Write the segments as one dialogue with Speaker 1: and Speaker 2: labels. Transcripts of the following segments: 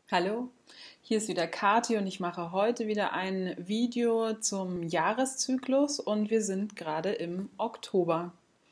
Speaker 1: Hallo, hier ist wieder Kathi und ich mache heute wieder ein Video zum Jahreszyklus und wir sind gerade im Oktober.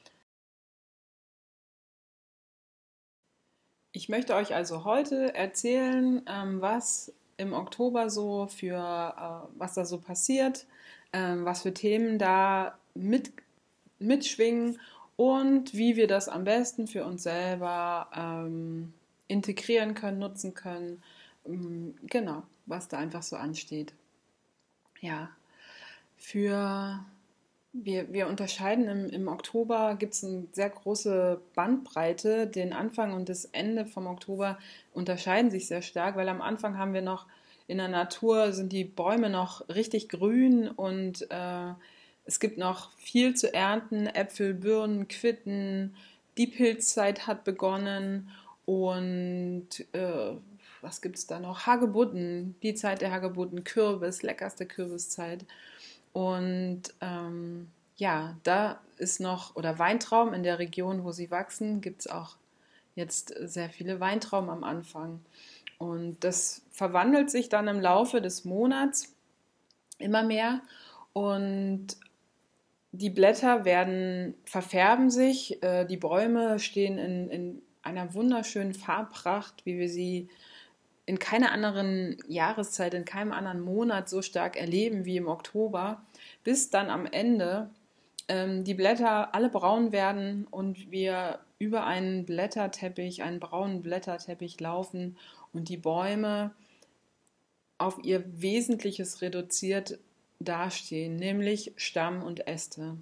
Speaker 1: Ich möchte euch also heute erzählen, was im Oktober was da so passiert, was für Themen da mitschwingen und wie wir das am besten für uns selber integrieren können, nutzen können. Genau, was da einfach so ansteht. Ja, für wir unterscheiden im Oktober gibt es eine sehr große Bandbreite. Den Anfang und das Ende vom Oktober unterscheiden sich sehr stark, weil am Anfang haben wir noch in der Natur sind die Bäume noch richtig grün und es gibt noch viel zu ernten, Äpfel, Birnen, Quitten, die Pilzzeit hat begonnen und was gibt es da noch? Hagebutten, die Zeit der Hagebutten, Kürbis, leckerste Kürbiszeit. Und ja, da ist noch, oder Weintrauben in der Region, wo sie wachsen, gibt es auch jetzt sehr viele Weintrauben am Anfang. Und das verwandelt sich dann im Laufe des Monats immer mehr. Und die Blätter verfärben sich, die Bäume stehen in einer wunderschönen Farbpracht, wie wir sie in keiner anderen Jahreszeit, in keinem anderen Monat so stark erleben wie im Oktober, bis dann am Ende die Blätter alle braun werden und wir über einen braunen Blätterteppich laufen und die Bäume auf ihr Wesentliches reduziert dastehen, nämlich Stamm und Äste.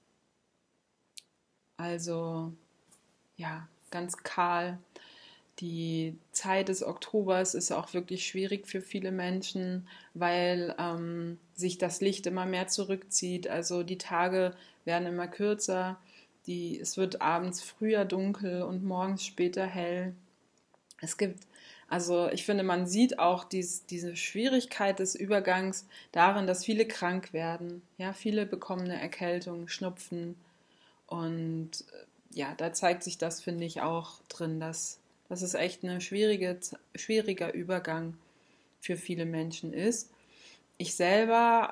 Speaker 1: Also ja, ganz kahl. Die Zeit des Oktobers ist auch wirklich schwierig für viele Menschen, weil sich das Licht immer mehr zurückzieht. Also die Tage werden immer kürzer. Es wird abends früher dunkel und morgens später hell. Es gibt, also ich finde, man sieht auch diese Schwierigkeit des Übergangs darin, dass viele krank werden. Ja, viele bekommen eine Erkältung, Schnupfen. Und ja, da zeigt sich das, finde ich, auch drin, dass es echt ein schwieriger Übergang für viele Menschen ist. Ich selber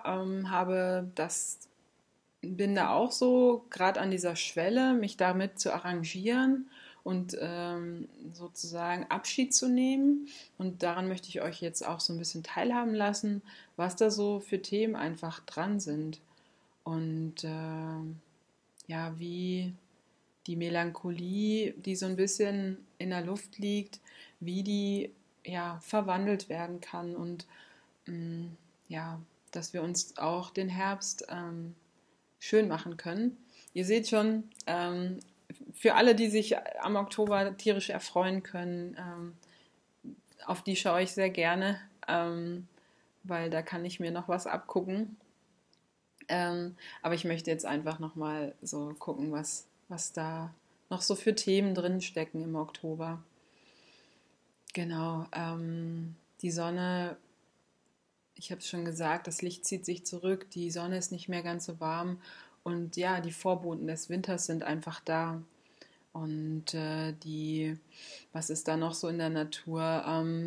Speaker 1: bin da auch so gerade an dieser Schwelle, mich damit zu arrangieren und sozusagen Abschied zu nehmen. Und daran möchte ich euch jetzt auch so ein bisschen teilhaben lassen, was da so für Themen einfach dran sind. Und ja, wie die Melancholie, die so ein bisschen in der Luft liegt, wie die ja verwandelt werden kann und mh, ja, dass wir uns auch den Herbst schön machen können. Ihr seht schon, für alle, die sich am Oktober tierisch erfreuen können, auf die schaue ich sehr gerne, weil da kann ich mir noch was abgucken. Aber ich möchte jetzt einfach nochmal so gucken, was da noch so für Themen drin stecken im Oktober. Genau, die Sonne, ich habe es schon gesagt, das Licht zieht sich zurück, die Sonne ist nicht mehr ganz so warm und ja, die Vorboten des Winters sind einfach da. Und was ist da noch so in der Natur?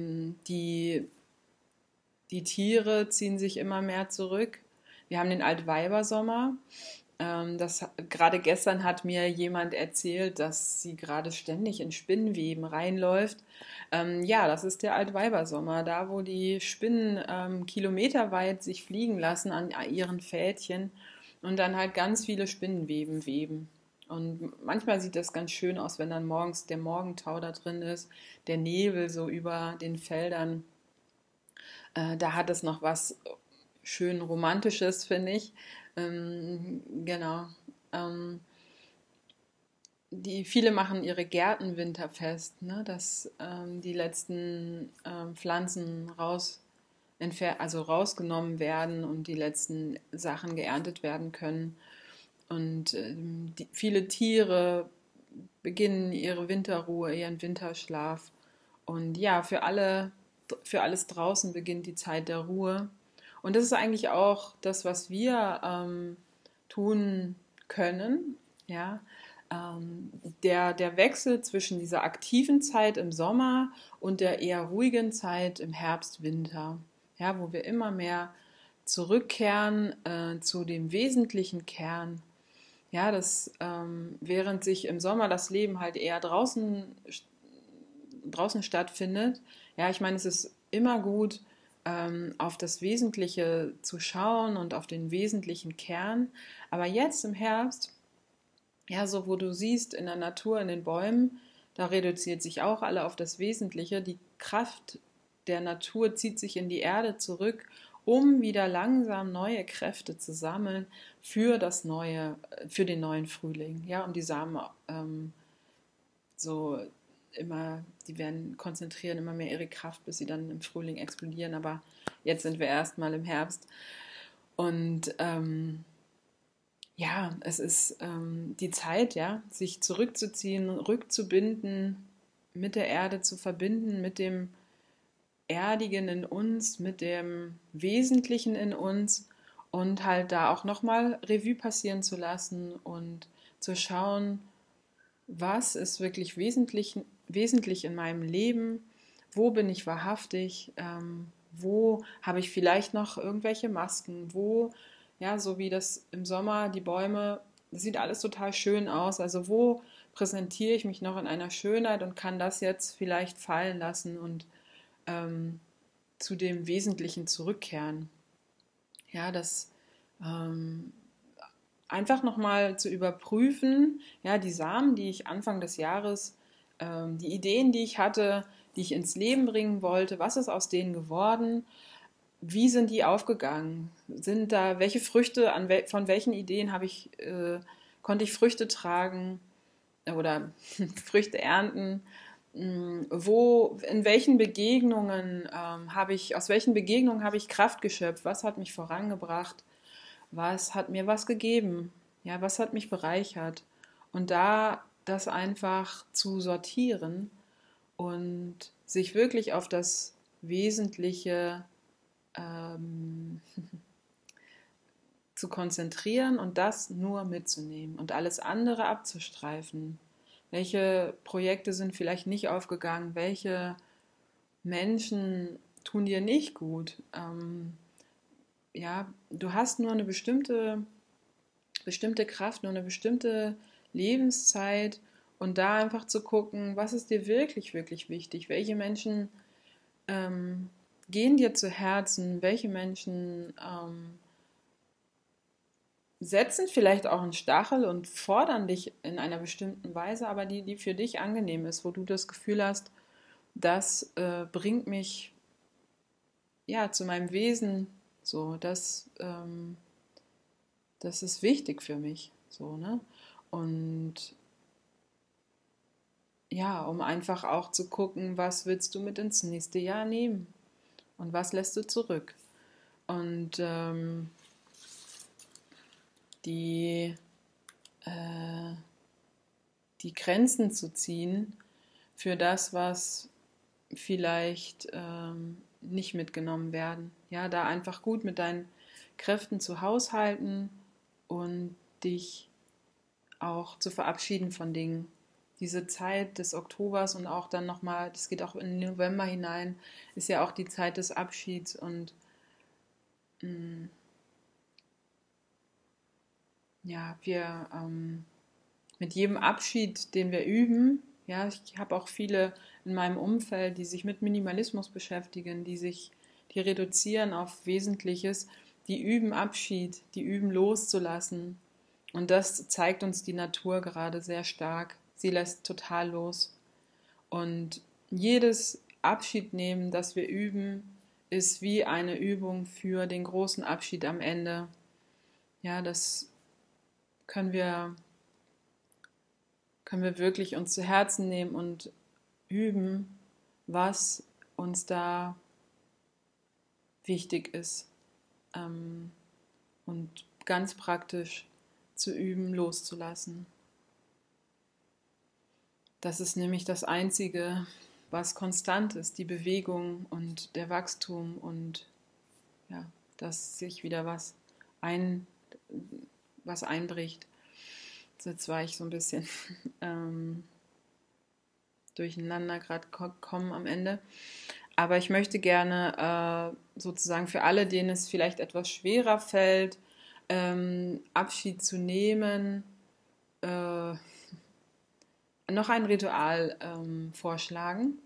Speaker 1: Die Tiere ziehen sich immer mehr zurück. Wir haben den Altweibersommer. Gerade gestern hat mir jemand erzählt, dass sie gerade ständig in Spinnenweben reinläuft. Ja, das ist der Altweibersommer, da wo die Spinnen kilometerweit sich fliegen lassen an ihren Fädchen und dann halt ganz viele Spinnenweben weben. Und manchmal sieht das ganz schön aus, wenn dann morgens der Morgentau da drin ist, der Nebel so über den Feldern. Da hat es noch was schön Romantisches, finde ich. Genau. Ähm, viele machen ihre Gärten winterfest, ne? Dass die letzten Pflanzen also rausgenommen werden und die letzten Sachen geerntet werden können. Und viele Tiere beginnen ihre Winterruhe, ihren Winterschlaf. Und ja, für alles draußen beginnt die Zeit der Ruhe. Und das ist eigentlich auch das, was wir tun können. Ja, Der Wechsel zwischen dieser aktiven Zeit im Sommer und der eher ruhigen Zeit im Herbst, Winter, ja, wo wir immer mehr zurückkehren zu dem wesentlichen Kern. Ja, während sich im Sommer das Leben halt eher draußen stattfindet. Ja, ich meine, es ist immer gut, auf das Wesentliche zu schauen und auf den wesentlichen Kern. Aber jetzt im Herbst, ja, so wo du siehst in der Natur, in den Bäumen, da reduziert sich auch alle auf das Wesentliche. Die Kraft der Natur zieht sich in die Erde zurück, um wieder langsam neue Kräfte zu sammeln für das neue, für den neuen Frühling. Ja, und die Samen so immer, die werden konzentrieren immer mehr ihre Kraft, bis sie dann im Frühling explodieren. Aber jetzt sind wir erstmal im Herbst. Und ja, es ist die Zeit, ja, sich zurückzuziehen, rückzubinden, mit der Erde zu verbinden, mit dem Erdigen in uns, mit dem Wesentlichen in uns und halt da auch nochmal Revue passieren zu lassen und zu schauen, was ist wirklich wesentlich in meinem Leben, wo bin ich wahrhaftig, wo habe ich vielleicht noch irgendwelche Masken, wo, ja, so wie das im Sommer, die Bäume, das sieht alles total schön aus, also wo präsentiere ich mich noch in einer Schönheit und kann das jetzt vielleicht fallen lassen und ähm, zu dem Wesentlichen zurückkehren. Ja, das ähm, einfach nochmal zu überprüfen, ja, die Samen, die ich Anfang des Jahres, die Ideen, die ich hatte, die ich ins Leben bringen wollte, was ist aus denen geworden? Wie sind die aufgegangen? Sind da welche Früchte, von welchen Ideen konnte ich Früchte tragen oder Früchte ernten? In welchen Begegnungen aus welchen Begegnungen habe ich Kraft geschöpft? Was hat mich vorangebracht? Was hat mir was gegeben? Ja, was hat mich bereichert? Und da das einfach zu sortieren und sich wirklich auf das Wesentliche ähm, zu konzentrieren und das nur mitzunehmen und alles andere abzustreifen. Welche Projekte sind vielleicht nicht aufgegangen? Welche Menschen tun dir nicht gut? Ja, du hast nur eine bestimmte Kraft, nur eine bestimmte Lebenszeit und da einfach zu gucken, was ist dir wirklich, wirklich wichtig? Welche Menschen ähm, gehen dir zu Herzen? Welche Menschen setzen vielleicht auch einen Stachel und fordern dich in einer bestimmten Weise, aber die für dich angenehm ist, wo du das Gefühl hast, das bringt mich ja zu meinem Wesen, so, das ist wichtig für mich, so, ne? Und ja, um einfach auch zu gucken, was willst du mit ins nächste Jahr nehmen und was lässt du zurück. Und die, äh, die Grenzen zu ziehen für das, was vielleicht nicht mitgenommen werden. Ja, da einfach gut mit deinen Kräften zu haushalten und dich auch zu verabschieden von Dingen. Diese Zeit des Oktobers und auch dann nochmal, das geht auch in den November hinein, ist ja auch die Zeit des Abschieds und mh, ja, wir mit jedem Abschied, den wir üben, ja, ich habe auch viele in meinem Umfeld, die sich mit Minimalismus beschäftigen, die reduzieren auf Wesentliches, die üben Abschied, die üben loszulassen. Und das zeigt uns die Natur gerade sehr stark. Sie lässt total los. Und jedes Abschiednehmen, das wir üben, ist wie eine Übung für den großen Abschied am Ende. Ja, das können wir wirklich uns zu Herzen nehmen und üben, was uns da wichtig ist. Und ganz praktisch zu üben, loszulassen. Das ist nämlich das Einzige, was konstant ist, die Bewegung und der Wachstum und ja, dass sich wieder ein, was einbricht. Jetzt war ich so ein bisschen durcheinander gerade kommen am Ende. Aber ich möchte gerne sozusagen für alle, denen es vielleicht etwas schwerer fällt, Abschied zu nehmen, äh, noch ein Ritual vorschlagen.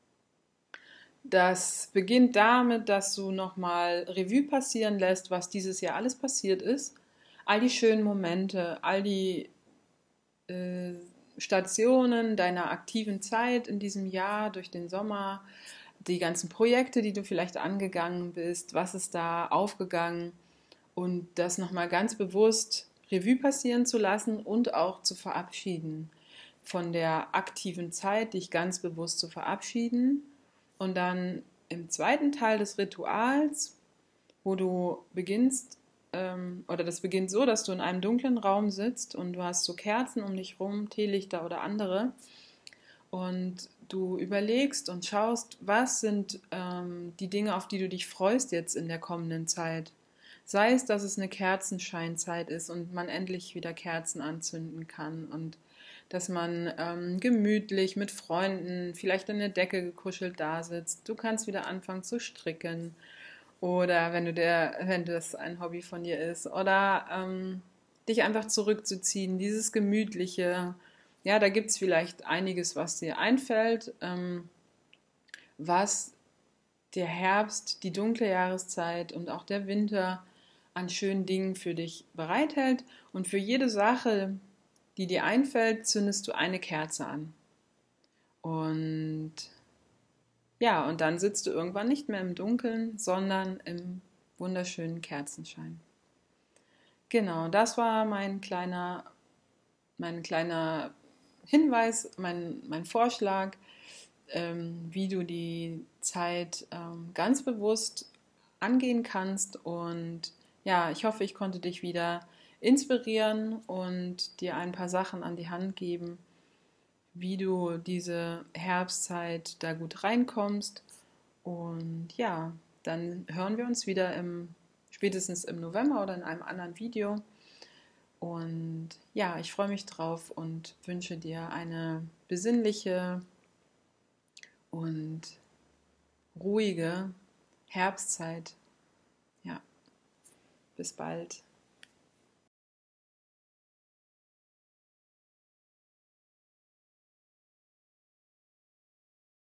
Speaker 1: Das beginnt damit, dass du nochmal Revue passieren lässt, was dieses Jahr alles passiert ist. All die schönen Momente, all die äh, Stationen deiner aktiven Zeit in diesem Jahr durch den Sommer, die ganzen Projekte, die du vielleicht angegangen bist, was ist da aufgegangen und das nochmal ganz bewusst Revue passieren zu lassen und auch zu verabschieden. Von der aktiven Zeit, dich ganz bewusst zu verabschieden und dann im zweiten Teil des Rituals, wo du beginnst, oder das beginnt so, dass du in einem dunklen Raum sitzt und du hast so Kerzen um dich rum, Teelichter oder andere und du überlegst und schaust, was sind die Dinge, auf die du dich freust jetzt in der kommenden Zeit. Sei es, dass es eine Kerzenscheinzeit ist und man endlich wieder Kerzen anzünden kann und dass man gemütlich mit Freunden, vielleicht in der Decke gekuschelt da sitzt. Du kannst wieder anfangen zu stricken oder wenn das ein Hobby von dir ist oder dich einfach zurückzuziehen, dieses gemütliche. Ja, da gibt es vielleicht einiges, was dir einfällt, was der Herbst, die dunkle Jahreszeit und auch der Winter an schönen Dingen für dich bereithält. Und für jede Sache, die dir einfällt, zündest du eine Kerze an. Und ja, und dann sitzt du irgendwann nicht mehr im Dunkeln, sondern im wunderschönen Kerzenschein. Genau, das war mein kleiner Hinweis, mein Vorschlag, wie du die Zeit ganz bewusst angehen kannst. Und ja, ich hoffe, ich konnte dich wieder inspirieren und dir ein paar Sachen an die Hand geben, wie du diese Herbstzeit da gut reinkommst. Und ja, dann hören wir uns wieder spätestens im November oder in einem anderen Video. Und ja, ich freue mich drauf und wünsche dir eine besinnliche und ruhige Herbstzeit. Ja, bis bald.